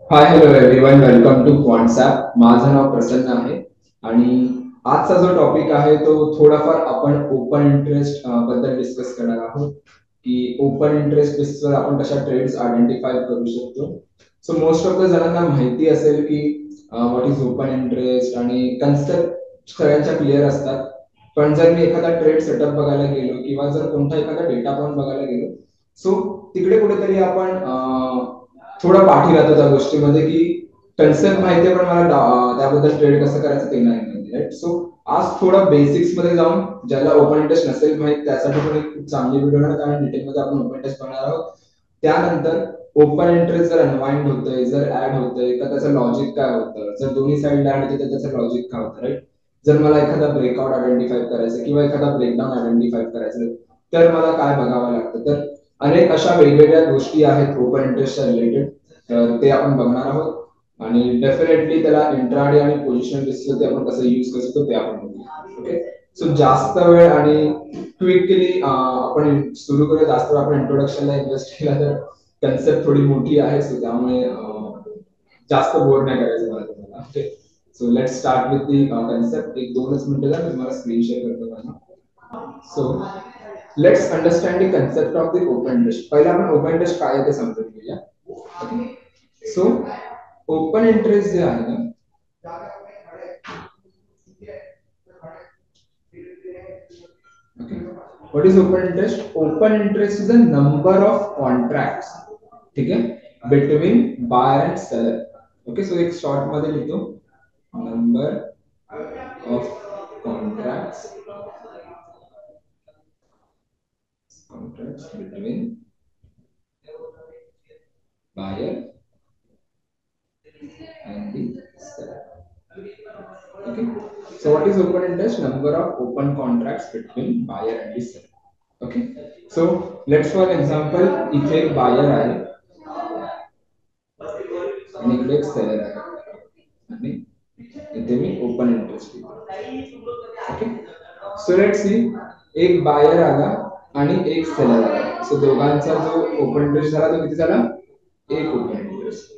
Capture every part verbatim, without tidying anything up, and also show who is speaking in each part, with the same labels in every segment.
Speaker 1: High hello everyone, welcome to Quantsapp. माझं नाव प्रसन्न आहे आणि आजचा जो टॉपिक आहे तो थोडाफार आपण ओपन इंटरेस्ट बद्दल डिस्कस करणार आहोत की ओपन इंटरेस्ट बेसिसवर आपण कशा ट्रेड्स आयडेंटिफाय करू शकतो. सो मोस्ट ऑफ द जणांना माहिती असेल की व्हॉट इज ओपन इंटरेस्ट आणि कन्सेप्ट सगळ्यांच्या क्लिअर असतात. पण जर मी एखादा ट्रेड सेटअप बघायला गेलो किंवा जर कोणता एखादा डेटा पॉइंट बघायला गेलो, सो तिकडे कुठेतरी आपण अं, थोडा पाठी राहतो त्या गोष्टीमध्ये की कन्सेप्ट माहिती आहे पण मला डा- त्याबद्दल ट्रेड कसं करायचं ते नाही माहिती, राईट. सो आज थोडा बेसिक्स मध्ये जाऊन ज्याला ओपन इंटरेस्ट नसेल माहित त्यासाठी पण एक खूप चांगली व्हिडिओ आहे, कारण डिटेलमध्ये आपण ओपन इंटरेस्ट बनणार आहोत. त्यानंतर ओपन इंटरेस्ट जर अनवाइंड होतंय, जर ऍड होतंय तर त्याचं लॉजिक काय होतं, जर दोन्ही साईड ऍड होते तर त्याचं लॉजिक काय होतं, राईट. जर मला एखादा ब्रेकआउट आयडेंटिफाय करायचं किंवा एखादा ब्रेकडाऊन आयडेंटिफाय करायचं तर मला काय बघावं लागतं. तर अनेक अशा वेगवेगळ्या गोष्टी आहेत ओपन इंटरेस्टच्या रिलेटेड, तर ते आपण बघणार आहोत. आणि डेफिनेटली त्याला इंट्राडे आणि पोझिशन बेसिसवर ते आपण कसं यूज करू शकतो ते आपण बघूया. ओके. सो जास्त वेळ आणि क्विकली आपण सुरू करूया. जास्त वेळ आपण इंट्रोडक्शनला इन्व्हेस्ट केला तर कन्सेप्ट थोडी मोठी आहे, सो त्यामुळे अं, जास्त बोर नाही करायचं मला तुम्हाला. Okay. So let start with the concept. एक दोनच मिनिटं द्या, मी तुम्हाला स्क्रीन शेअर करतो माझा. So let's understand the concept of the open interest. पहिला आपण ओपन इंटरेस्ट काय आहे ते समजून घेऊया. ओके. सो ओपन इंटरेस्ट जे आहे ना, okay, what is open interest? Open interest is the number of contracts, ठीक है, between buyer and seller. Okay, so एक शॉर्ट मध्ये लिखो, number of contracts contracts between buyer and the seller. Okay, so what is open interest? Number of open contracts between buyer and the seller. Okay, so let's for example इथे एक buyer आहे आणि इकडे एक seller आहे आणि इथे मी ओपन इंटरेस्ट लिहितो. ओके. सो लेट्स सी, एक बायर आला आणि एक सेलर आला. सो दोघांचा जो ओपन इंटरेस्ट झाला तो किती झाला? एक ओपन इंटरेस्ट.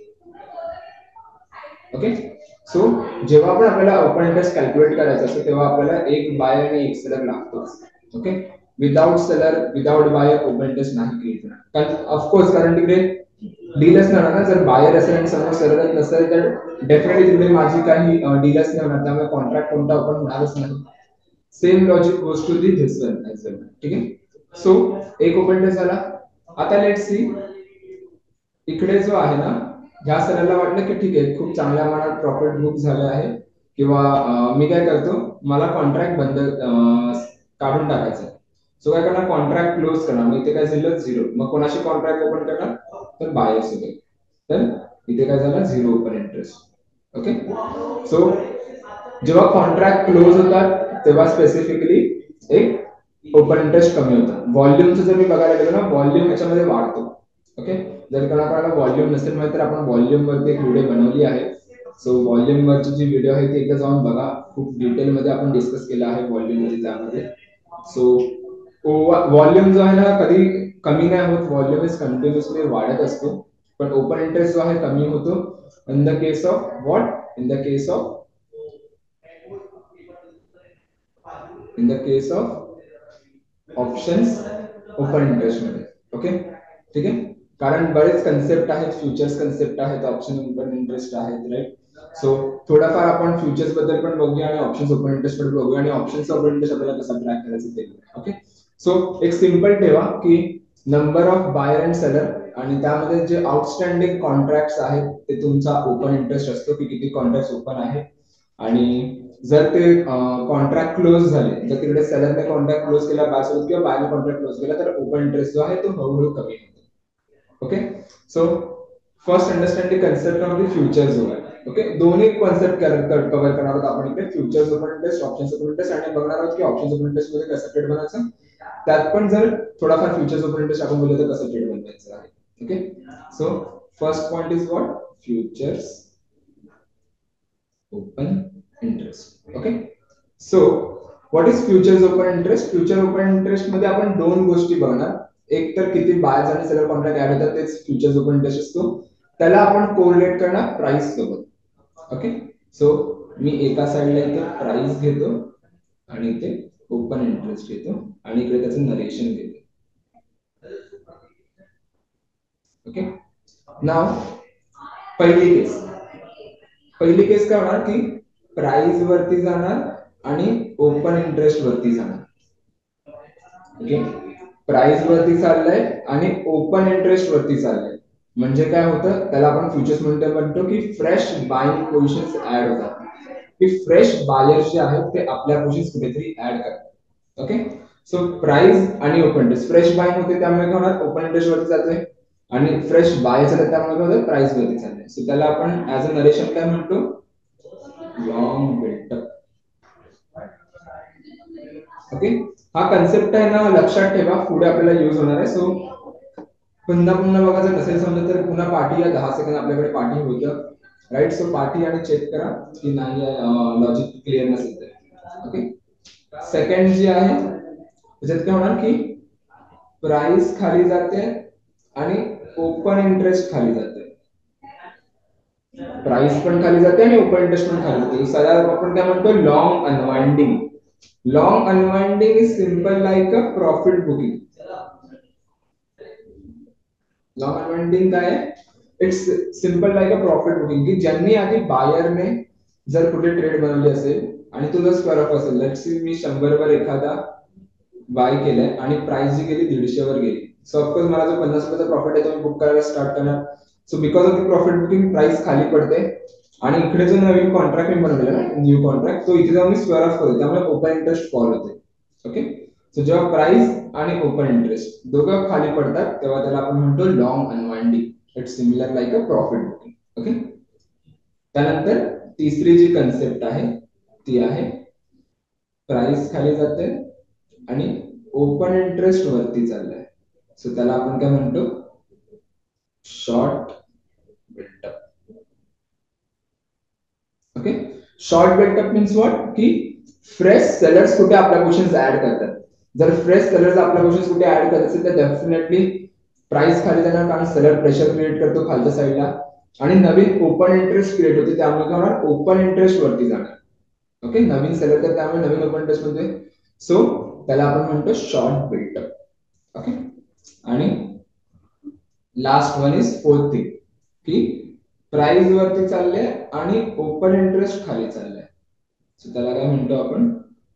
Speaker 1: ओके. सो जेव्हा पण आपल्याला ओपन इंटरेस्ट कॅल्क्युलेट करायचं असतं तेव्हा आपल्याला एक बायर आणि एक सेलर लागतो. Okay. Without seller without buyer open interest नाही क्रिएट होणार, कारण ऑफकोर्स कारण तिकडे डीलच नाही होणार ना. जर बायर असेल आणि समोर सेलर नसेल तर डेफिनेटली तिकडे माझी काही डीलच नाही होणार, त्यामुळे कॉन्ट्रॅक्ट कोणता ओपन होणारच नाही. Same logic goes to the this one as well. ठीक आहे. सो एक ओपन इंटरेस्ट झाला. आता लेट्स सी, इकडे जो आहे ना, ह्या सेलरला वाटलं की ठीक आहे, खूप चांगल्या प्रमाणात प्रॉफिट बुक झालं आहे किंवा अं, मी काय करतो, मला कॉन्ट्रॅक्ट बंद अं, काढून टाकायचं. सो काय करणार, कॉन्ट्रॅक्ट क्लोज करणार. मग इथे काय झालं, झिरो. मग कोणाशी कॉन्ट्रॅक्ट ओपन करणार, तर बायर सोबत. तर इथे काय झालं, zero open interest. Okay. So जेव्हा कॉन्ट्रॅक्ट क्लोज होतात तेव्हा स्पेसिफिकली एक ओपन इंटरेस्ट कमी होतं. व्हॉल्यूमचं जर मी बघायला गेलो ना, व्हॉल्यूम याच्यामध्ये वाढतो. ओके. जर कोणाला व्हॉल्यूम नसेल माहिती तर आपण व्हॉल्यूम वरती एक व्हिडिओ बनवली आहे. सो व्हॉल्यूम वरची जी व्हिडिओ आहे ती एकदा जाऊन बघा. खूप डिटेल मध्ये आपण डिस्कस केलं आहे व्हॉल्यूम मध्ये त्यामध्ये. सो व्हॉल्यूम जो आहे ना कधी कमी नाही होत, व्हॉल्यूम इज कंटिन्युअसली वाढत असतो. पण ओपन इंटरेस्ट जो आहे कमी होतो in the case of what, in the case of in the case of options open interest मध्ये. ओके. ठीक आहे. कारण बरेच कन्सेप्ट आहेत, फ्युचर्स कन्सेप्ट आहेत, ऑप्शन ओपन इंटरेस्ट आहेत, राईट. सो थोडाफार आपण फ्युचर्स बद्दल पण बघूया आणि ऑप्शन्स ओपन इंटरेस्ट बद्दल बघूया आणि ऑप्शन्स ओपन इंटरेस्ट आपल्याला कसा ट्रॅक करायचं ते. ओके. सो एक सिंपल ठेवा की number of buyer and seller आणि त्यामध्ये जे आउटस्टँडिंग कॉन्ट्रॅक्ट्स आहेत ते तुमचा ओपन इंटरेस्ट असतो की किती कॉन्ट्रॅक्ट ओपन आहे. आणि जर ते कॉन्ट्रॅक्ट क्लोज झाले, जर तिकडे सेलरने कॉन्ट्रॅक्ट क्लोज केला बायसोबत किंवा बायने कॉन्ट्रॅक्ट क्लोज केला तर ओपन इंटरेस्ट जो आहे तो हळूहळू कमी होतो. Okay. So first understand the concept of the future जो आहे. ओके. दोन्ही कॉन्सेप्ट कव्हर करणार आहोत आपण इथे, futures open interest, options open interest, आणि बघणार आहोत की ऑप्शन्स ओपन इंटरेस्ट मध्ये कसं ट्रेड बनायचं. त्यात पण जर थोडाफार फ्युचर्स ओपन इंटरेस्ट आपण बोललो तर कसं ट्रेड बनवायचं आहे. Okay. So first point is what, futures open interest. Okay. So what is futures open interest? Future open interest मध्ये आपण दोन गोष्टी बघणार. एक तर किती बायर्स आणि सेलर कॉन्ट्रॅक्ट ऍड होतात तेच फ्युचर्स ओपन इंटरेस्ट असतो. त्याला आपण कोरिलेट करणार प्राइस सोबत. ओके, सो मी एका साइडला इथे प्राइस घेतो आणि इथे ओपन इंटरेस्ट घेतो आणि इकडे त्याचं नरेशन घेतो. ओके, नाव पहिली केस पहिली केस काय होणार की प्राइस वरती जाणार आणि ओपन इंटरेस्ट वरती जाणार. ओके, प्राइस वरती चाललंय आणि ओपन इंटरेस्ट वरती चाललंय. म्हणजे काय होतं, त्याला आपण फ्युचर्स म्हणतो म्हणतो की फ्रेश बाइंग पोझिशन्स ऍड होतात, की फ्रेश बायर्स जे आहेत ते आपल्या पोझिशन्स कुठेतरी ऍड करतात. ओके, सो प्राइस आणि ओपन इंटरेस्ट, फ्रेश बाइंग होते त्यामुळे काय होणार, ओपन इंटरेस्ट वरती जाते आणि फ्रेश बाय झालं त्यामुळे काय होतं, प्राइस वरती चाललंय. सो त्याला आपण ऍज अ नरेशन काय म्हणतो, लॉंग बिल्टअप. ओके, हा कन्सेप्ट आहे ना, लक्षात ठेवा, पुढे आपल्याला यूज होणार आहे. सो पुन्हा पुन्हा बघा, जर नसेल समजलं तर पुन्हा पाठी या, दहा सेकंद आपल्याकडे पाठी होतं, राईट. सो पाठी आणि चेक करा की नाही लॉजिक क्लिअर नसेल तर. ओके, सेकंड जी आहे त्याच्यात काय होणार की प्राइस खाली जाते आणि ओपन इंटरेस्ट खाली जाते. प्राइस पण खाली जाते आणि ओपन इंटरेस्ट पण खाली जाते. सगळ्या आपण काय म्हणतो, long unwinding. Long unwinding is simple like a profit booking. Long unwinding काय आहे, it's simple like a profit booking, की ज्यांनी आधी बायरने जर कुठे ट्रेड बनवली असेल आणि तुझा स्क्वेअर ऑफ असेल, लेट्स सी मी शंभर वर एखादा बाय केलाय आणि प्राइस जी गेली दीडशे वर गेली. सो ऑफकोर्स मला जो पन्नास रुपयाचा प्रॉफिट आहे तो मी बुक करायला स्टार्ट करणार. So because of the profit booking price खाली पडते आणि इकडे जो नवीन कॉन्ट्रॅक्ट मी बनवलेला ना, न्यू कॉन्ट्रॅक्ट, तो इथे जाऊन मी स्क्वेअर ऑफ करतो, त्यामुळे ओपन इंटरेस्ट फॉल होते. ओके, सो जेव्हा प्राइस आणि ओपन इंटरेस्ट दोघं खाली पडतात तेव्हा त्याला आपण म्हणतो long unwinding. It's similar like a profit booking. Okay, त्यानंतर तिसरी जी कन्सेप्ट आहे ती आहे प्राइस खाली जाते आणि ओपन इंटरेस्ट वरती चाललाय. सो त्याला आपण काय म्हणतो, short buildup. Okay, short buildup means what, की फ्रेश सेलर्स कुठे आपल्या पोझिशन्स ऍड करतात. जर फ्रेश सेलर्स आपल्या पोझिशन्स कुठे ऍड करत असेल तर डेफिनेटली प्राइस खाली जाणार, कारण सेलर प्रेशर क्रिएट करतो खालच्या साईडला आणि नवीन ओपन इंटरेस्ट क्रिएट होते, त्यामुळे काय होणार, ओपन इंटरेस्ट वरती जाणार. ओके, नवीन सेलर तर त्यामुळे नवीन ओपन इंटरेस्ट मध्ये. सो त्याला आपण म्हणतो शॉर्ट बिल्टअप. ओके, आणि last one is fourth thing, की प्राइस वरती चालले आणि ओपन इंटरेस्ट खाली चाललंय. सो त्याला काय म्हणतो आपण,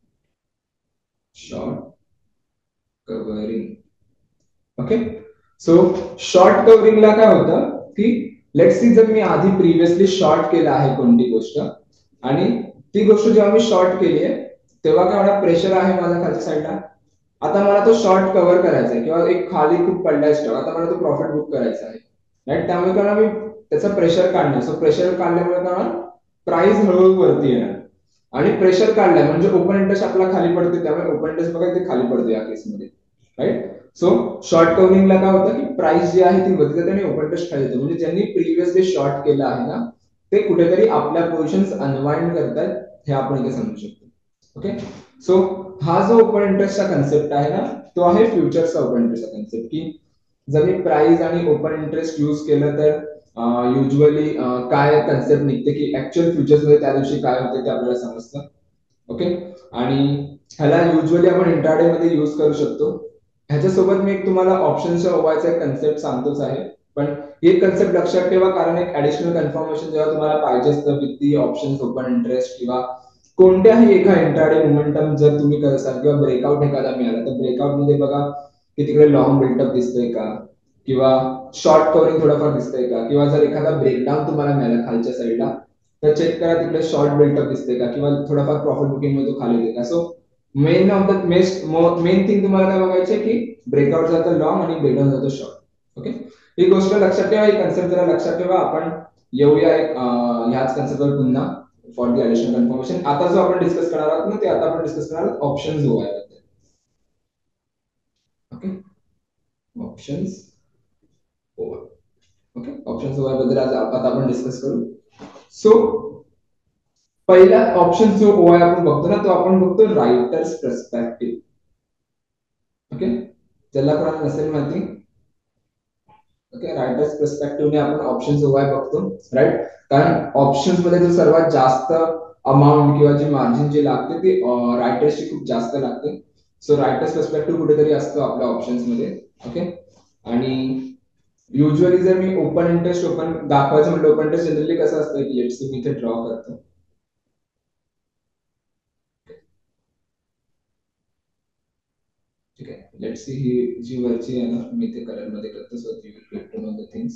Speaker 1: short covering. Okay, so short कव्हरिंगला काय होतं की लेट्स सी, जर मी आधी प्रिव्हियसली शॉर्ट केलं आहे कोणती गोष्ट आणि ती गोष्ट जेव्हा मी शॉर्ट केली आहे तेव्हा काय होणार, प्रेशर आहे माझ्या खालच्या साईडला. आता मला तो शॉर्ट कव्हर करायचा आहे किंवा एक खाली खूप पडलाय स्टॉक, आता मला तो प्रॉफिट बुक करायचा आहे, राईट. त्यामुळे काय मी त्याचा प्रेशर काढणार. सो प्रेशर काढल्यामुळे काय होणार, प्राइस हळूहळू वरती येणार आणि प्रेशर काढलाय म्हणजे ओपन इंटरेस्ट आपला खाली पडते, त्यामुळे ओपन इंटरेस्ट बघा इथे खाली पडते या केसमध्ये, राईट. सो शॉर्ट कव्हरिंगला काय होतं की प्राइस जी आहे ती वरती जाते आणि ओपन इंटरेस्ट खाली जाते. म्हणजे ज्यांनी प्रिव्हियसली शॉर्ट केलं आहे ना, ते कुठेतरी आपल्या पोझिशन्स अनवाइंड करतात, हे आपण इथे समजू शकतो. ओके, सो हा जो ओपन इंटरेस्टचा कन्सेप्ट आहे ना, तो आहे फ्युचरचा ओपन इंटरेस्टचा कन्सेप्ट, की जर मी प्राइस आणि ओपन इंटरेस्ट यूज केलं तर युजली काय कन्सेप्ट निघते, की ऍक्च्युअल फ्युचर्स मध्ये त्या दिवशी काय होते ते आपल्याला समजतं. ओके, आणि ह्याला युजली आपण इंट्राडे मध्ये यूज करू शकतो. ह्याच्यासोबत मी एक तुम्हाला ऑप्शनच्या ओवायचा एक कन्सेप्ट सांगतोच आहे, पण एक कन्सेप्ट लक्षात ठेवा, कारण एक ऍडिशनल कन्फर्मेशन जेव्हा तुम्हाला पाहिजे असतं with the options open interest किंवा कोणत्याही एका इंट्राडे मोमेंटम जर तुम्ही करत असाल किंवा ब्रेकआउट एखादा मिळाला तर ब्रेकआउट मध्ये बघा की तिकडे लॉंग बिल्टअप दिसतंय का, किंवा शॉर्ट कव्हरिंग थोडंफार दिसतंय का, किंवा जर एखादा ब्रेकडाऊन तुम्हाला मिळाला खालच्या साईडला तर चेक करा तिकडे शॉर्ट बिल्टअप दिसते का, किंवा थोडाफार प्रॉफिट बुकिंग मध्ये तो खाली येते का. So main of the most main thing तुम्हाला काय बघायचे की ब्रेकआउट जातं लॉंग आणि ब्रेकडाऊन जातं शॉर्ट. ओके, ही गोष्ट लक्षात ठेवा, ही कन्सेप्ट जरा लक्षात ठेवा. आपण येऊया एक ह्याच कन्सेप्टवर पुन्हा फॉर दी ऍडिशनल कन्फर्मेशन. आता जो आपण डिस्कस करणार आहोत ना, ते आता आपण डिस्कस करणार आहोत ऑप्शन्स ओवायबद्दल. Okay, options OI. Okay, options ओवायबद्दल आज आता आपण डिस्कस करू. सो पहिला ऑप्शन जो ओवाय आपण बघतो ना, तो आपण बघतो रायटर्स पर्स्पेक्टिव्ह. ओके, ज्याला कोणाला नसेल माहिती ओके, रायटर्स पर्स्पेक्टिव्हने आपण ऑप्शन्स वाय बघतो, राईट. कारण ऑप्शन्स मध्ये जो सर्वात जास्त अमाउंट किंवा जी मार्जिन जी लागते ती रायटर्सची खूप जास्त लागते. सो रायटर्स पर्स्पेक्टिव्ह कुठेतरी असतो आपल्या ऑप्शन्स मध्ये. ओके, आणि युजली जर मी ओपन इंटरेस्ट ओपन दाखवायचं म्हटलं, ओपन इंटरेस्ट जनरली कसं असतं की लेट्स मी इथे ड्रॉ करतो. ठीक आहे, लेट्स सी ही जी वरची आहे ना, मी ते कलर मध्ये करतो so you will get to know the things.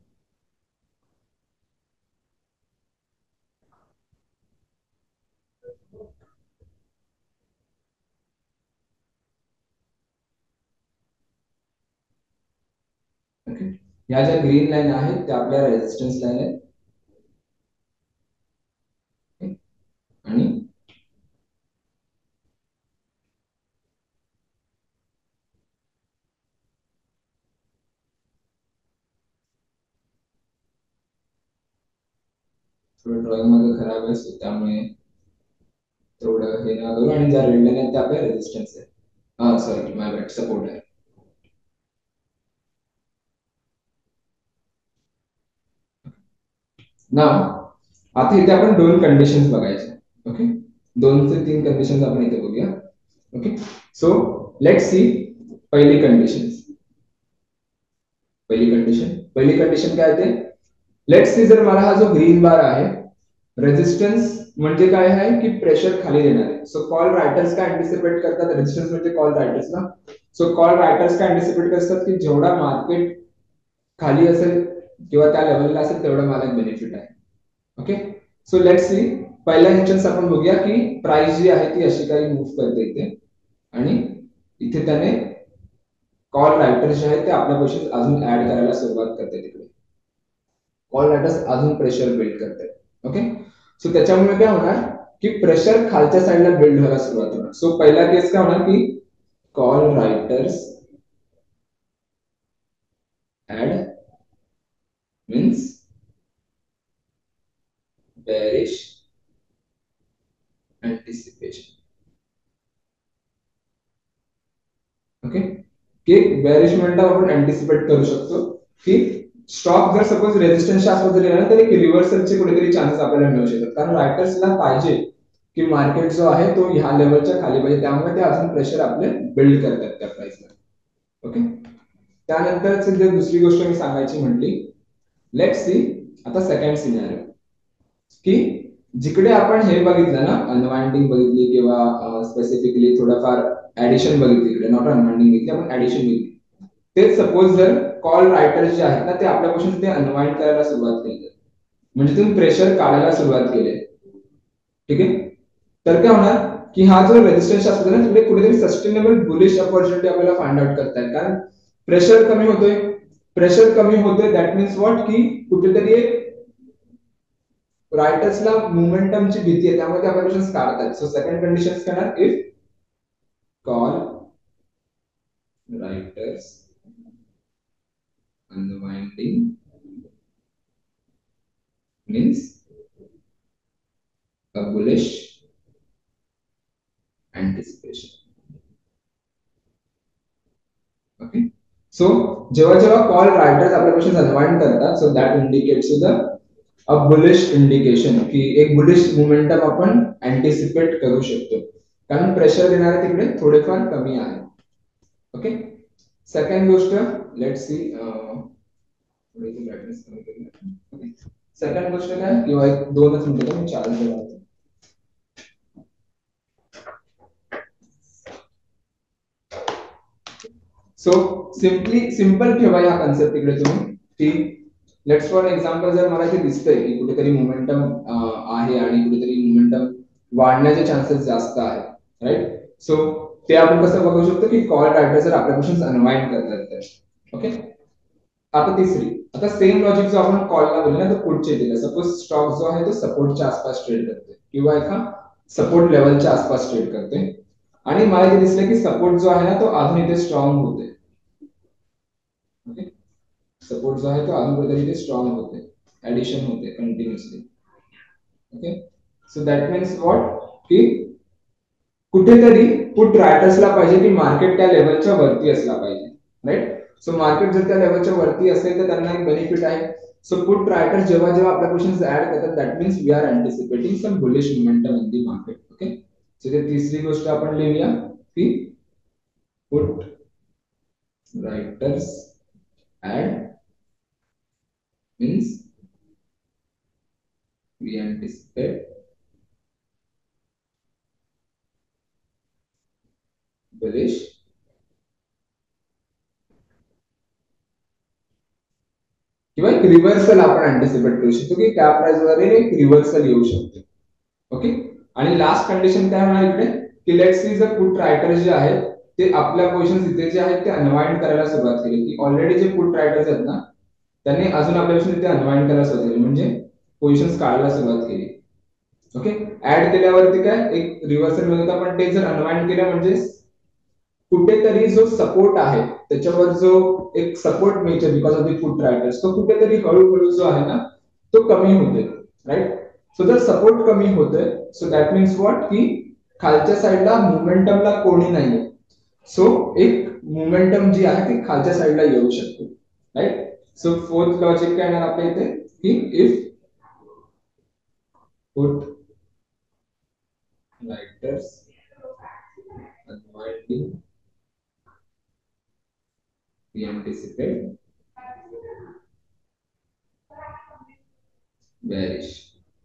Speaker 1: Okay, या ज्या ग्रीन लाईन आहेत त्या आपल्या रेजिस्टन्स लाईन आहेत. आणि थोडं ड्रॉइंग मध्ये खराब आहे सो त्यामुळे थोडं हे ना करू. आणि ज्या रेड लाईन आहेत त्या आपल्या रेजिस्टन्स आहे. हा सॉरी माय बॅड, सपोर्ट आहे. ना आता इथे आपण दोन कंडिशन्स बघायच्या. ओके, दोन ते तीन कंडिशन्स आपण इथे बघूया. ओके, सो लेट्स सी पहिली कंडिशन. पहिली कंडिशन पहिली कंडिशन काय ते, लेट्स सी जर मला हा जो ग्रीन बार आहे, रेजिस्टन्स म्हणजे काय आहे की प्रेशर खाली देणार आहे. सो कॉल रायटर्स काय अँटिसिपेट करतात, रेजिस्टन्स म्हणजे कॉल रायटर्स ना. सो कॉल रायटर्स काय अँटिसिपेट करतात की जेवढा मार्केट खाली असेल किंवा त्या लेवलला असेल तेवढं मला बेनिफिट आहे. ओके, सो लेट्स सी पहिला इन्स्टन्स आपण बघूया की प्राइस जी आहे ती अशी काही मूव्ह करते इथे, आणि इथे त्याने कॉल रायटर्स जे आहेत ते आपल्या क्वेश्चन अजून ऍड करायला सुरुवात करते. तिकडे कॉल रायटर्स अजून प्रेशर बिल्ड करते. ओके, सो त्याच्यामुळे काय होणार की प्रेशर खालच्या साईडला बिल्ड व्हायला सुरुवात होणार. सो पहिला केस काय होणार की call writers add means bearish anticipation. Okay, की bearish मोमेंटम आपण अँटिसिपेट करू शकतो की स्टॉक जर सपोज रेजिस्टन्सच्या आसपास जर गेला तर एक रिव्हर्सलचे कुठेतरी चान्सेस आपल्याला मिळू शकतात. कारण रायटर्सला पाहिजे की मार्केट जो आहे तो ह्या लेवलच्या खाली पाहिजे, त्यामुळे ते अजून प्रेशर आपले बिल्ड करतात त्या प्राइसला. ओके, त्यानंतर जर दुसरी गोष्ट मी सांगायची म्हटली, लेट्स सी आता सेकंड सिनेरियो की जिकडे आपण हे बघितलं ना, अनवाइंडिंग बघितली किंवा स्पेसिफिकली थोडंफार ऍडिशन बघितली, इकडे नॉट अनवाइंडिंग बघितली, आपण ऍडिशन बघितली. तेच सपोज जर कॉल रायटर्स जे आहेत ना ते आपल्यापासून ते अनवाइंड करायला सुरुवात केली, म्हणजे तुम्ही प्रेशर काढायला सुरुवात केली. ठीक आहे, तर काय होणार की हा जो रेजिस्टन्स असतो ना तिकडे कुठेतरी सस्टेनेबल बुलिश अपॉर्च्युनिटी आपल्याला फाइंड आउट करता येईल. कारण प्रेशर कमी होतोय, प्रेशर कमी होतोय दॅट मीन्स व्हॉट की कुठेतरी रायटर्सला मोमेंटमची भीती आहे, त्यामुळे ते आपल्यापासून काढतात. सो सेकंड कंडिशन करणार if call writers unwinding means a bullish anticipation. Okay, so जेव्हा जेव्हा कॉल रायटर्स आपल्यापासून अनवाइंड करतात, so that indicates the uh bullish indication की एक बुलिश मोमेंटम आपण अँटिसिपेट करू शकतो, कारण प्रेशर देणारे तिकडे थोडेफार कमी आहे. ओके, सेकंड गोष्ट लेट्स सी, सेकंड गोष्ट काय किंवा एक दोनच मिनिटं मी चार्ज करतो. सो सिम्पली सिंपल ठेवा या कन्सेप्ट तिकडे तुम्ही की लेट्स फॉर एक्झाम्पल जर मला हे दिसतंय की कुठेतरी मोमेंटम आहे आणि कुठेतरी मोमेंटम वाढण्याचे चान्सेस जास्त आहेत, राईट. सो ते आपण कसं बघू शकतो की कॉल रायटर जर आपल्यापासून अनवाइंड करतात तर. ओके, आता तिसरी, आता सेम लॉजिक जो आपण कॉलला बोललो ना तो पुढचे दिला, सपोज स्टॉक जो आहे तो सपोर्टच्या आसपास ट्रेड करतोय किंवा एका सपोर्ट लेवलच्या आसपास ट्रेड करतोय, आणि मला हे दिसलं की सपोर्ट जो आहे ना तो अजून इथे स्ट्रॉंग होतोय. ओके, सपोर्ट जो आहे तो अजून कुठेतरी इथे स्ट्रॉंग होते, ऍडिशन होते continuously. Okay, so that means what की कुठेतरी पुट रायटर्सला पाहिजे की मार्केट त्या लेवलच्या वरती असला पाहिजे, राईट. सो मार्केट जर त्या लेवलच्या वरती असेल तर त्यांना एक बेनिफिट आहे. सो पुट रायटर्स जेव्हा जेव्हा आपल्या पोझिशन्स ऍड करतात that means we are anticipating some bullish momentum in the market. Okay, so ते तिसरी गोष्ट आपण लिहूया की put writers add means we anticipate bullish किंवा एक रिव्हर्सल आपण अँटिसिपेट करू शकतो की त्या प्राइस वर एक रिव्हर्सल येऊ शकतो. ओके, आणि लास्ट कंडिशन काय होणार इकडे की लेट्स सी जर पुट रायटर जे आहेत ते आपल्या पोझिशन इथे जे आहेत ते अनवाइंड करायला सुरुवात केली की ऑलरेडी जे पुट रायटर्स आहेत ना त्यांनी अजून आपल्या पोझिशन इथे अनवाइंड करायला सुरुवात केली म्हणजे पोझिशन्स काढायला सुरुवात केली. ओके, ऍड केल्यावरती काय एक रिव्हर्सल मिळत होता पण ते जर अनवाइंड केलं म्हणजे कुठेतरी जो सपोर्ट आहे त्याच्यावर जो एक सपोर्ट मिळतो because of the put writers तो कुठेतरी हळूहळू जो आहे ना तो कमी होतोय. राईट, सो जर सपोर्ट कमी होतोय सो दॅट मीन्स व्हॉट की खालच्या साईडला मोमेंटमला कोणी नाहीये. सो एक मोमेंटम जी आहे ती खालच्या साईडला येऊ शकते. राईट, सो फोर्थ लॉजिक काय येणार आपल्या इथे की if put writers unwinding we anticipate bearish.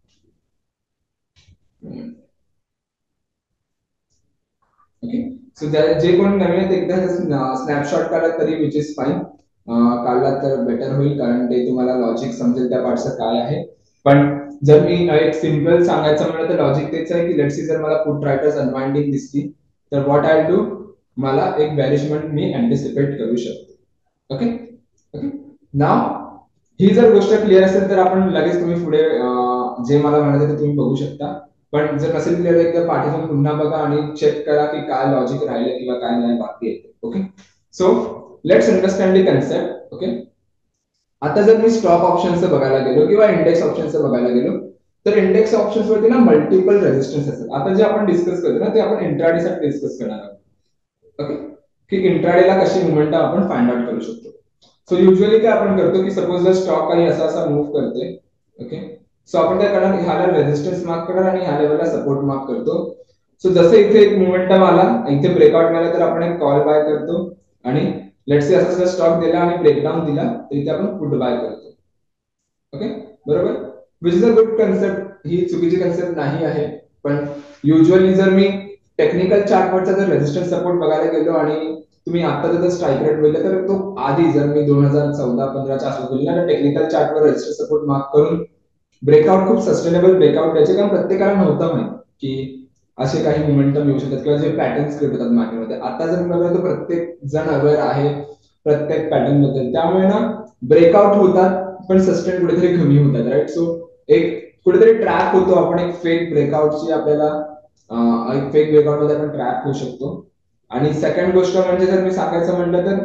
Speaker 1: Okay, so जे कोण नवीन आहेत एकदा स्नॅपशॉट काढला तरी विच इज फाईन, काढला तर बेटर होईल कारण ते तुम्हाला लॉजिक समजेल त्या पार्टचं काय आहे. पण जर मी एक सिंपल सांगायचं म्हणलं तर लॉजिक तेच आहे की लेट्स सी जर मला पुट रायटर्स अनवाइंडिंग दिसली तर व्हॉट आय डू मला एक बेरिशमेंट मी अँटिसिपेट करू शकतो. ओके ओके, नाव ही जर गोष्ट क्लिअर असेल तर आपण लगेच तुम्ही पुढे जे मला म्हणायचं ते तुम्ही बघू शकता. पण जर नसेल क्लिअर एकदा पाठीतून पुन्हा बघा आणि चेक करा की काय लॉजिक राहिलं किंवा काय नाही बाकी आहे. Okay, so let's understand the concept. Okay, आता जर मी स्टॉक ऑप्शनचं बघायला गेलो किंवा इंडेक्स ऑप्शनचं बघायला गेलो तर इंडेक्स ऑप्शन्स वरती ना मल्टिपल रेजिस्टन्स असतात. आता जे आपण डिस्कस करतो ना ते आपण इंट्राडे साठी डिस्कस करणार आहोत. ओके, की इंट्राडेला कशी मुवमेंट आपण फाइंड आउट करू शकतो. सो युजली काय आपण करतो की सपोज जर स्टॉक काही असा असा मूव्ह करते. ओके, सो आपण काय करणार ह्याला रेजिस्टन्स मार्क करणार आणि ह्या लेवलला सपोर्ट मार्क करतो. सो जसं इथे एक मोमेंटम आला इथे ब्रेकआउट मिळाला तर आपण एक कॉल बाय करतो आणि लेट्स से असा स्टॉक दिला आणि ब्रेकडाऊन दिला तर इथे आपण पुट बाय करतो. ओके, बरोबर, which is a good concept. ही चुकीची कन्सेप्ट नाही आहे. पण युजली जर मी टेक्निकल चार्टवरचा जर रेजिस्टन्स सपोर्ट बघायला गेलो आणि तुम्ही आता जर स्ट्राईक रेट बघितलं तर तो आधी जर मी दोन हजार चौदा पंधराच्या आसपास बघितला तर टेक्निकल चार्टवर रेजिस्टन्स सपोर्ट मार्क करून ब्रेकआउट खूप सस्टेनेबल ब्रेकआउट द्यायचे कारण प्रत्येकाला नव्हतं माहित की असे काही मोमेंटम येऊ शकतात किंवा जे पॅटर्न्स क्रिएट होतात मार्केटमध्ये. आता जर बघा तर प्रत्येक जण अवेअर आहे प्रत्येक पॅटर्न बद्दल, त्यामुळे ना ब्रेकआउट होतात पण सस्टेन कुठेतरी कमी होतात. राईट, सो एक कुठेतरी ट्रॅक होतो आपण एक फेक ब्रेकआउटची आपल्याला एक फेक ब्रेकआउट मध्ये आपण ट्रॅक होऊ शकतो. आणि सेकंड गोष्ट म्हणजे जर मी सांगायचं म्हटलं तर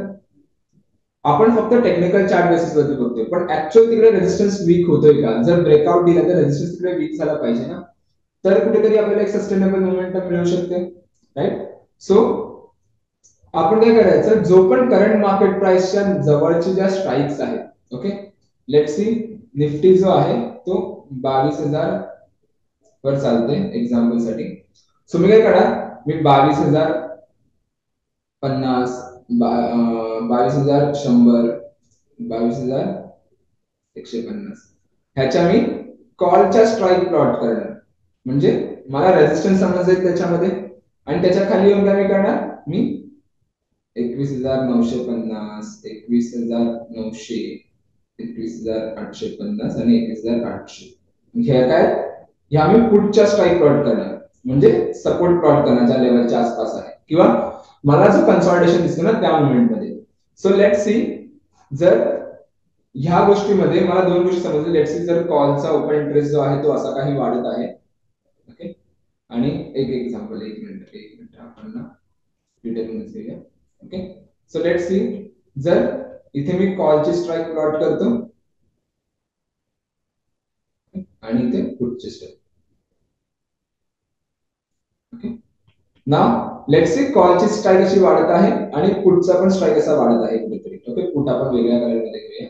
Speaker 1: आपण फक्त टेक्निकल चार्ट बेसिस वरती बघतोय पण ऍक्च्युअल तिकडे रेजिस्टन्स वीक होतोय का. जर ब्रेकआउट दिला तर रेजिस्टन्स तिकडे वीक झाला पाहिजे ना तर कुठेतरी आपल्याला एक सस्टेनेबल मोमेंटम मिळू शकते. राईट, सो आपण काय करायचं जो पण करंट मार्केट प्राइसच्या जवळची ज्या स्ट्राईक्स आहेत. ओके, लेट्स सी निफ्टी जो आहे तो बावीस हजार वर चालते एक्झाम्पल साठी. सो मी काय करणार मी बावीस हजार पन्नास बावीस हजार शंभर बावीस हजार एकशे पन्नास ह्याच्या मी कॉलच्या स्ट्राईक प्लॉट करणार. म्हणजे मला रेजिस्टन्स समजेल त्याच्यामध्ये आणि त्याच्या खाली येऊन काय मी करणार मी एकवीस हजार नऊशे पन्नास एकवीस हजार नऊशे एकवीस हजार आठशे पन्नास आणि एकवीस हजार आठशे ह्या काय ह्या मी पुढच्या स्ट्राईक प्लॉट करणार म्हणजे सपोर्ट प्लॉट करणार ज्या लेवलच्या आसपास आहे किंवा मला जो कन्सॉलिडेशन दिसतो ना त्या मोमेंटमध्ये. सो लेट सी जर ह्या गोष्टीमध्ये मला दोन गोष्टी समजल्या. लेट सी जर कॉलचा ओपन इंटरेस्ट जो आहे तो असा काही वाढत आहे. ओके, आणि एक एक्झाम्पल एक मिनिट एक मिनिट आपण ना डिटेलमध्ये घेऊया. ओके, सो लेट सी जर इथे मी कॉलची स्ट्राईक प्लॉट करतो आणि इथे पुटची strike. Okay, now let's say कॉलची स्ट्राईक अशी वाढत आहे आणि पुटचा पण स्ट्राईक असा वाढत आहे कुठेतरी. ओके, पुट आपण वेगळ्या कलरमध्ये घेऊया.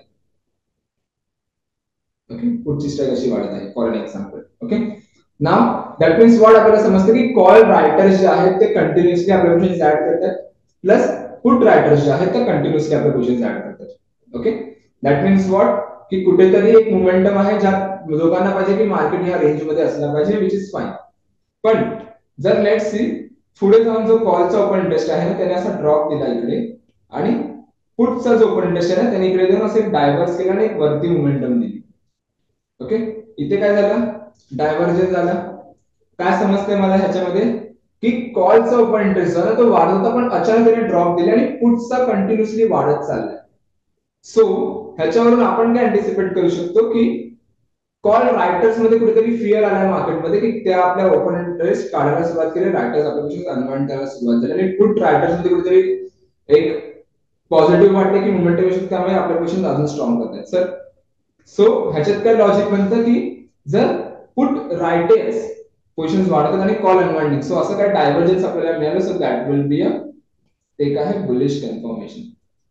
Speaker 1: ओके, पुटची स्ट्राईक अशी वाढत आहे for an example. Okay, now that means what आपल्याला समजतं की कॉल रायटर्स जे आहेत ते कंटिन्युअसली आपल्या क्वेश्चन्स ऍड करतात, प्लस पुट रायटर्स जे आहेत ते कंटिन्युअसली आपल्या क्वेश्चन्स ऍड करतात. ओके, दॅट मीन्स व्हॉट की कुठेतरी एक मोमेंटम आहे ज्यात लोकांना पाहिजे की मार्केट ह्या रेंज मध्ये असला पाहिजे, विच इज फाईन. पण जर लेट्स सी पुढे जाऊन जो कॉलचा ओपन इंटरेस्ट आहे ना त्याने असा ड्रॉप दिला इकडे, आणि पुटचा जो ओपन इंटरेस्ट आहे ना त्याने इकडे जाऊन असं डायव्हर्स केला आणि एक वरती मोमेंटम दिली. ओके, इथे काय झालं, डायव्हर्जन झाला. काय समजतंय मला ह्याच्यामध्ये की कॉलचा ओपन इंटरेस्ट झाला तो वाढत होता पण अचानक त्याने ड्रॉप दिले आणि पुटचा कंटिन्युअसली वाढत चाललाय. सो ह्याच्यावरून आपण काय अँटिसिपेट करू शकतो की कॉल रायटर्स मध्ये कुठेतरी फिअर आलाय मार्केटमध्ये की त्या आपल्या ओपन इंटरेस्ट काढायला सुरुवात केली, रायटर्स आपल्या अनवाइंड करायला सुरुवात झाली आणि पुट रायटर्स मध्ये कुठेतरी एक पॉझिटिव्ह वाटले की मोमेंटेशन त्यामुळे आपल्या क्वेश्चन अजून स्ट्रॉंग करतात. सर सो ह्याच्यात काय लॉजिक बनतं की जर पुट रायटर्स पोझिशन्स वाढतात आणि कॉल अनवाइंडिंग, सो असं काय डायव्हर्जन्स आपल्याला मिळालं, so that will be a एक आहे बुलिश कन्फर्मेशन.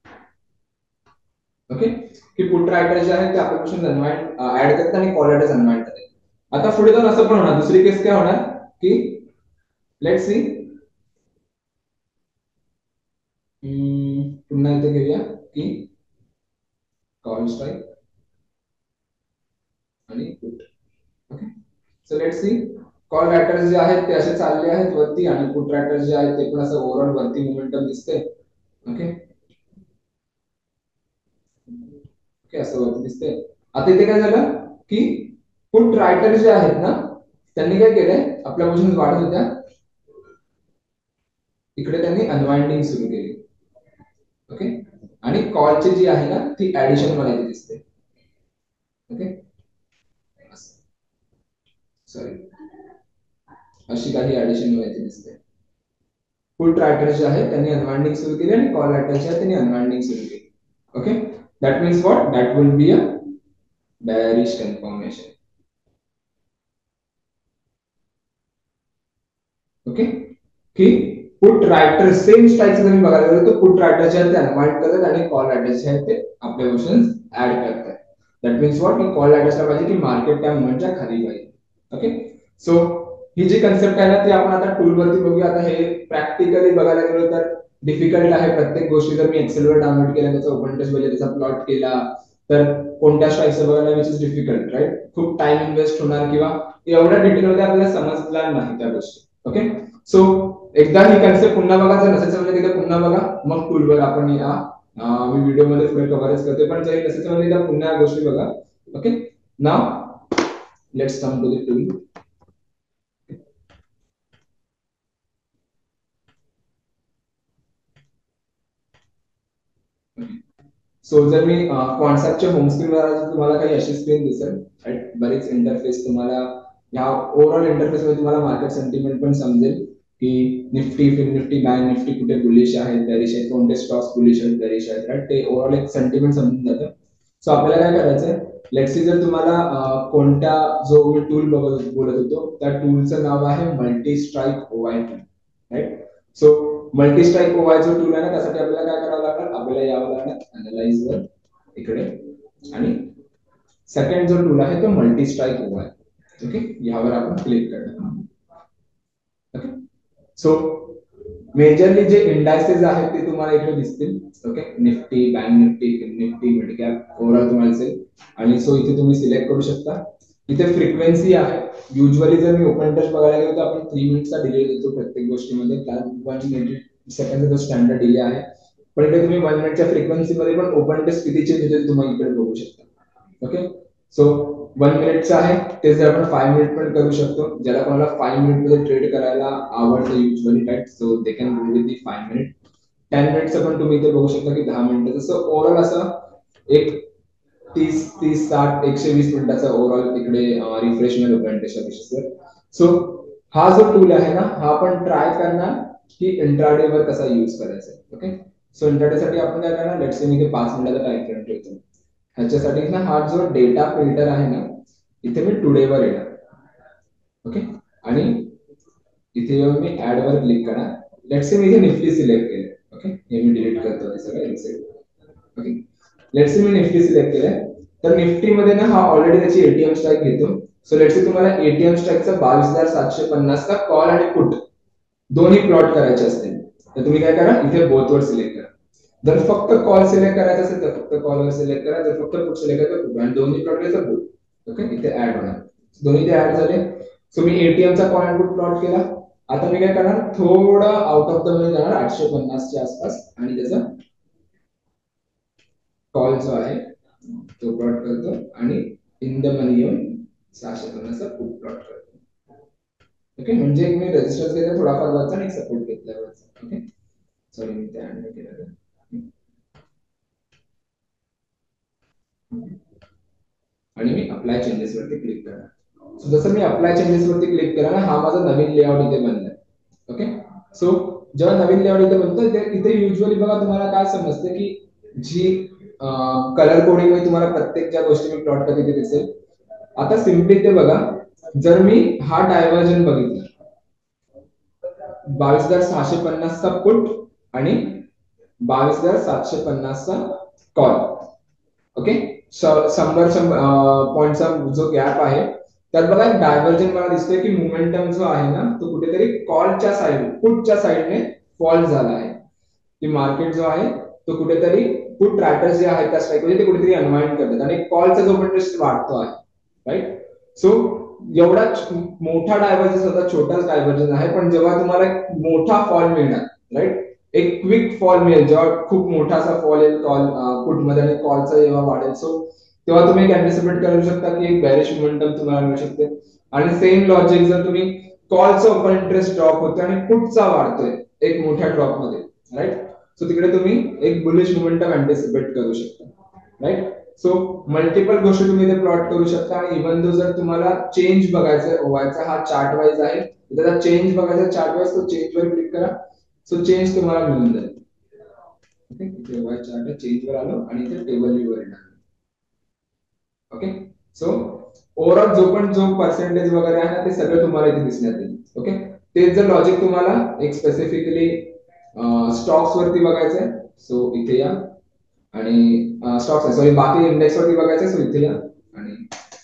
Speaker 1: ओके, की पुट रायटर जे आहे ते आपल्या क्वेश्चन अनवाइंड ऍड करतात आणि कॉल रायटर्स अनवाइंड करतात. आता पुढे जाऊन असं पण होणार, दुसरी केस काय होणार की लेट्स सी पुन्हा इथे घेऊया की कॉल स्ट्राईक आणि put. Okay, so let's see call writers जे आहेत ते असे चालले आहेत वरती आणि पुट रायटर्स जे आहेत ते पण असं ओव्हरऑल वरती मोमेंटम दिसते. ओके ओके, असं वरती दिसते. आता इथे काय झालं की पुट रायटर जे आहेत ना त्यांनी काय केलंय, आपल्या पोझिशन वाढत होत्या, इकडे त्यांनी अनवाइंडिंग सुरू केली. ओके, आणि कॉलची जी आहे ना ती ऍडिशन मला इथे दिसते. ओके, सॉरी, अशी काही ऍडिशन मला इथे दिसते. पुट रायटर जे आहे त्यांनी अनवाइंडिंग सुरू केली आणि कॉल रायटर जे आहे त्यांनी अनवाइंडिंग सुरू केली. Okay, that means what, that will be a bearish confirmation. Okay, की पुट रायटर सेम स्ट्राइक जर मी बघायला गेलो तर पुट रायटर जे आहेत ते अनवाइंड करतात आणि कॉल रायटर जे आहेत ते आपले ऑप्शन्स ऍड करतात. दॅट मीन्स व्हॉट की कॉल रायटर्सला पाहिजे की मार्केट त्या मोमेंटच्या खाली पाहिजे. ओके, सो ही जी कन्सेप्ट आहे ना ती आपण आता टूल वरती बघूया. आता हे प्रॅक्टिकली बघायला गेलो तर डिफिकल्ट आहे. प्रत्येक गोष्टी जर मी एक्सेल वर डाउनलोड केल्या, त्याचा ओपन टेस्ट बजेट त्याचा प्लॉट केला तर कोणत्या स्ट्राइक्स बघायला विच इज डिफिकल्ट, राईट. खूप टाइम इन्व्हेस्ट होणार किंवा एवढ्या डिटेल मध्ये आपल्याला समजणार नाही त्या गोष्टी. ओके, सो एकदा ही कन्सेप्ट पुन्हा बघा, जर नसेल समजलं एकदा पुन्हा बघा, मग टूलवर आपण या मी व्हिडिओ मध्ये पुढे कव्हरच करते, पण जर नसेल समजलं एकदा पुन्हा गोष्टी बघा. Okay, now let's come to the tool. So जर मी कॉन्सेप्टच्या होम स्क्रीनवर तुम्हाला काही अशी स्क्रीन दिसेल, राईट. बरेच इंटरफेस तुम्हाला या ओव्हरऑल इंटरफेस मध्ये तुम्हाला मार्केट सेंटिमेंट पण समजेल की Nifty, fin Nifty, bank Nifty कुठे बुलिश आहेत, बेरिश आहेत, कोणते स्टॉक्स बुलिश आहेत, बेरिश आहेत, राईट. ते ओव्हरऑल एक सेंटिमेंट समजून जातं. सो आपल्याला काय करायचंय, लेट्स सी जर तुम्हाला कोणत्या जो मी टूल बोलत होतो त्या टूलचं नाव आहे multi strike OI tool, right. So multi strike OI जो टूल आहे ना त्यासाठी आपल्याला काय करावं लागणार, आपल्याला यावं लागणार अनालाइज वर इकडे, आणि सेकंड जो टूल आहे तो मल्टी स्ट्राईक ओवाय. ओके, यावर आपण क्लिक करणार. ओके, सो मेजरली जे इंडायसेस आहेत ते तुम्हाला इकडे दिसतील. Okay, Nifty, bank Nifty, Nifty, mid cap overall तुम्हाला दिसेल. आणि सो इथे तुम्ही सिलेक्ट करू शकता. इथे फ्रिक्वेन्सी आहे. युजली जर मी ओपन इंटरेस्ट बघायला गेलो तर आपण थ्री मिनिट्सचा डिले देतो प्रत्येक गोष्टीमध्ये, कारण one minute second standard delay आहे. पण इथे तुम्ही वन मिनिटच्या फ्रिक्वेन्सी मध्ये पण ओपन इंटरेस्ट किती चेंज होते तुम्ही इकडे बघू शकता. ओके, सो वन मिनिटचं आहे ते जर आपण फाइव्ह मिनिट पण करू शकतो. ज्याला कोणाला फाइव्ह मिनिट मध्ये ट्रेड करायला आवडतं usually, right, so they can go with the five minute. Ten मिनिटचं पण तुम्ही इथे बघू शकता की दहा मिनिटं, जसं ओव्हरऑल असं एक तीस तीस साठ एकशे वीस मिनिटाचा ओव्हरऑल तिकडे रिफ्रेशमेंट ओपन इंटरेस्ट. सो हा जो टूल आहे ना हा आपण ट्राय करणार की इंट्राडे वर कसा यूज करायचा. ओके, सो इंट्राडे साठी आपण काय करणार, लेट्स से मी पाच मिनिटाचा टाइम फ्रेम ठेवतो. ह्याच्यासाठी ना हा जो डेटा फिल्टर आहे ना इथे मी टुडे वर येणार. ओके, आणि इथे येऊन मी ऍड वर क्लिक करणार. लेट्स से मी इथे निफ्टी सिलेक्ट केले. ओके, हे मी डिलीट करतो हे सगळं इनसाइड. ओके, लेट्स से मी निफ्टी सिलेक्ट केलंय. तर निफ्टी मध्ये ना हा ऑलरेडी त्याची एटीएम स्ट्राइक घेतो. सो लेट्स से तुम्हाला एटीएम स्ट्राइकचा बावीस हजार सातशे पन्नास चा कॉल आणि पुट दोन्ही प्लॉट करायचे असतील तर तुम्ही काय करा, इथे बोथ वर सिलेक्ट करा. जर फक्त कॉल सिलेक्ट करायचा असेल तर फक्त कॉल वर सिलेक्ट करा, जर फक्त पुट सिलेक्ट करायचं पुट, आणि दोन्ही प्लॉट करायचं पुट. ओके, इथे ऍड होणार, दोन्ही इथे ऍड झाले. सो मी एटीएम चा कॉल आणि पुट प्लॉट केला. आता मी काय करणार, थोडं आउट ऑफ द मनी जाणार आठशे पन्नास च्या आसपास आणि त्याचा कॉल जो आहे तो प्लॉट करतो आणि इन द मनी येऊन सहाशे पन्नास चा पुट प्लॉट करतो. ओके, म्हणजे मी रेजिस्टन्स घेतला थोडाफार वरचा आणि सपोर्ट घेतला वरचा. ओके, सॉरी मी ते ऍड नाही केलं. आणि मी अप्लाय चेंजेस वरती क्लिक करणार. सो जसं मी अप्लाय चेंजेस वरती क्लिक केला ना, हा माझा नवीन लेआउट इथे बनलाय. ओके, सो जेव्हा नवीन लेआउट इथे बनतो इथे युजुअली बघा तुम्हाला काय समजते की जी कलर कोडिंग मध्ये तुम्हाला प्रत्येक ज्या गोष्टी मी प्लॉट करते ते दिसेल. आता सिम्पली ते बघा, जर मी हा डायव्हर्जन बघितला बावीस हजार सहाशे पन्नास चा पुट आणि बावीस हजार सातशे पन्नास चा कॉल. ओके, शंभर पॉईंटचा जो गॅप आहे त्यात बघा डायव्हर्जन मला दिसतोय की मोमेंटम जो आहे ना तो कुठेतरी कॉलच्या साइड पुटच्या साइडने फॉल झाला आहे. की मार्केट जो आहे तो कुठेतरी पुट ट्रॅकर्स जे आहेत त्या स्ट्राइक मध्ये ते कुठेतरी अनवाइंड करतात आणि कॉलचा जो पण रिस्क वाढतो आहे. राईट, सो एवढा मोठा डायव्हर्जन होता, छोटाच डायव्हर्जन आहे, पण जेव्हा तुम्हाला मोठा फॉल मिळणार, राईट, एक क्विक फॉल मिळेल, जेव्हा खूप मोठासा फॉल येईल कॉल पुट मध्ये आणि कॉलचा जेव्हा वाढेल, सो तेव्हा तुम्ही एक अँटिसिपेट करू शकता की एक बेरिश मोमेंटम तुम्हाला मिळू शकते. आणि सेम लॉजिक जर तुम्ही कॉलचा ओपन इंटरेस्ट ड्रॉप होतोय आणि पुटचा वाढतोय एक मोठ्या ड्रॉप मध्ये, राईट, सो तिकडे तुम्ही एक बुलिश मोमेंटम अँटिसिपेट करू शकता. राईट, सो मल्टिपल गोष्टी तुम्ही इथे प्लॉट करू शकता. आणि इव्हन दो जर तुम्हाला चेंज बघायचा व्हायचा हा चार्ट वाईज आहे, त्याचा चेंज बघायचा चार्ट वाईज, तो चेंज वर क्लिक करा. सो चेंज तुम्हाला मिळून जाईल. ओके, इथे वाय चार्ट चेंज वर आलो आणि इथे टेबल व्ह्यू वर येणार. ओके, सो ओव्हरऑल जो पण जो पर्सेंटेज वगैरे आहे ना ते सगळं तुम्हाला इथे दिसण्यात येईल. ओके, तेच जर लॉजिक तुम्हाला एक स्पेसिफिकली स्टॉक्स वरती बघायचंय, सो इथे या. आणि स्टॉक्स सॉरी बाकी इंडेक्स वरती बघायचंय, सो इथे या आणि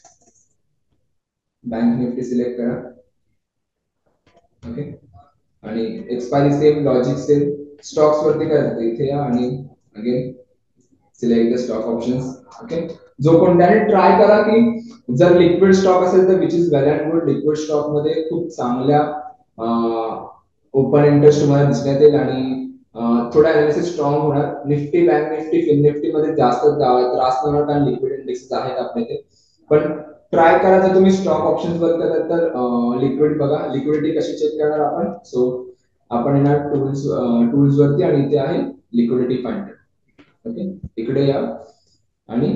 Speaker 1: बँक निफ्टी सिलेक्ट करा. ओके, आणि expiry same, logic same, stocks वरती करायचं इथे या आणि again select the stock options. Okay, जो कोणत्याने ट्राय करा की जर लिक्विड स्टॉक असेल तर which is well and good. Liquid stock मध्ये खूप चांगल्या ओपन इंटरेस्ट तुम्हाला दिसण्यात येईल आणि थोडा अनालिसिस स्ट्रॉंग होणार. Nifty, bank Nifty, fin Nifty मध्ये जास्त त्रास होणार कारण लिक्विड इंडेक्स आहेत आपले ते. पण ट्राय करा जर तुम्ही स्टॉक ऑप्शन्स वर करत तर लिक्विड बघा. लिक्विडिटी कशी चेक करणार आपण, सो आपण येणार टूल्स टूल्स वरती आणि इथे आहे लिक्विडिटी फाइंडर. ओके, इकडे या आणि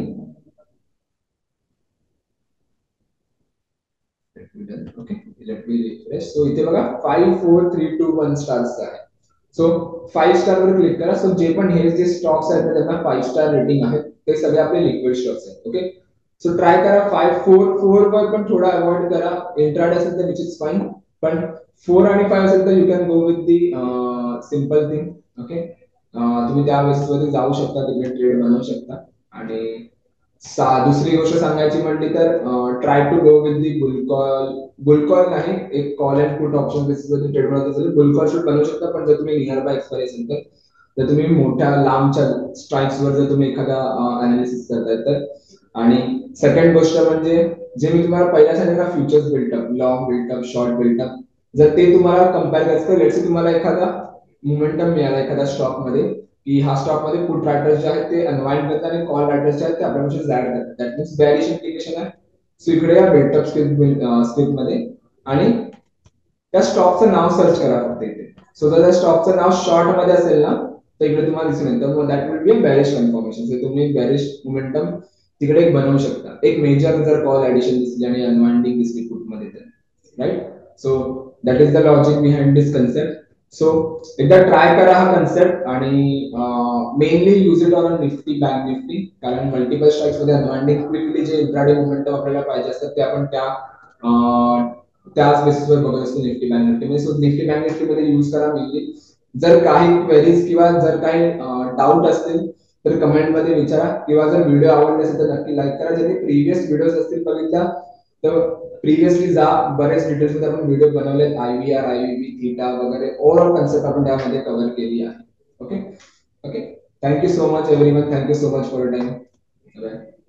Speaker 1: okay let me refresh. So इथे बघा five four three two one stars आहे. सो फाइव स्टार वर क्लिक करा. सो जे पण हे जे स्टॉक्स आहेत त्यांना फाइव स्टार रेटिंग आहे ते सगळे आपले लिक्विड स्टॉक्स आहेत. ओके, सो ट्राय करा फाइव फोर फोर वर पण थोडा अवॉइड करा. इंट्राडे असेल तर विच इज फाइन, पण फोर आणि फाइव असेल तर you can go with the simple thing. Okay, तुम्ही त्या बेसिस वरती जाऊ शकता, तिकडे ट्रेड बनवू शकता. आणि दुसरी गोष्ट सांगायची म्हटली तर try to go with the bull call. Bull call नाही, एक call and put option basis वरती ट्रेड बनवत असेल बुल कॉल शूट बनवू शकता. पण जर तुम्ही नियर बाय एक्सपायरी असेल तर जर तुम्ही मोठ्या लांबच्या स्ट्राइक्स वर जर तुम्ही एखादा अनालिसिस करताय तर. आणि सेकंड गोष्ट म्हणजे जे मी तुम्हाला पहिल्या सांगितलं का futures built up, long built up, short built up, जर ते तुम्हाला कम्पेअर करायचं लेट्स से तुम्हाला एखादा मोमेंटम मिळाला एखाद्या स्टॉक मध्ये की हा स्टॉक मध्ये पुट रायटर्स जे आहेत ते अनवाइंड करतात आणि कॉल रायटर्स जे आहेत ते आपल्यापेक्षा झॅड करतात. दॅट मीन्स बेरिश इंडिकेशन आहे. सो इकडे या बिल्टअप स्क्रिप्ट मध्ये आणि त्या स्टॉकचं नाव सर्च करा फक्त इथे. सो जर त्या स्टॉकचं नाव शॉर्ट मध्ये असेल ना तर इकडे तुम्हाला दिसून येईल, तर that will be a bearish confirmation. So तुम्ही एक बेरिश मोमेंटम तिकडे एक बनवू शकता. एक मेजर जर कॉल ऍडिशन दिसली आणि अनवाइंडिंग दिसली पुट मध्ये तर, right. So that is the logic behind this concept. So एकदा ट्राय करा हा कन्सेप्ट आणि mainly use it on Nifty, bank Nifty, कारण मल्टिपल स्ट्राइक्स मध्ये अनवाइंडिंग क्विकली जे इंट्राडे मोमेंटम आपल्याला पाहिजे असतात ते आपण त्या त्याच बेसिसवर बघत असतो निफ्टी, बँक निफ्टी मध्ये. सो निफ्टी, बँक निफ्टी मध्ये यूज करा मेनली. जर काही क्वेरीज किंवा जर काही डाऊट असतील तर कमेंट मध्ये विचारा, किंवा जर व्हिडिओ आवडले असेल तर नक्की लाईक करा. ज्यांनी प्रिव्हियस व्हिडिओज असतील बघितल्या तर प्रिव्हियसली जा, बरेच डिटेल्स मध्ये आपण व्हिडिओ बनवलेत, आयव्हीआर, आयव्हीबी, थीटा वगैरे ओव्हरऑल कन्सेप्ट आपण त्यामध्ये कव्हर केली आहे. Okay okay thank you so much everyone, thank you so much for time.